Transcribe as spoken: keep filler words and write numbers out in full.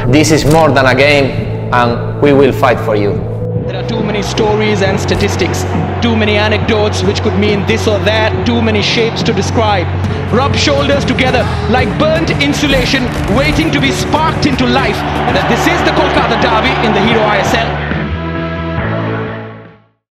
This is more than a game, and we will fight for you. There are too many stories and statistics, too many anecdotes which could mean this or that, too many shapes to describe. Rub shoulders together like burnt insulation waiting to be sparked into life. And this is the Kolkata Derby in the Hero I S L.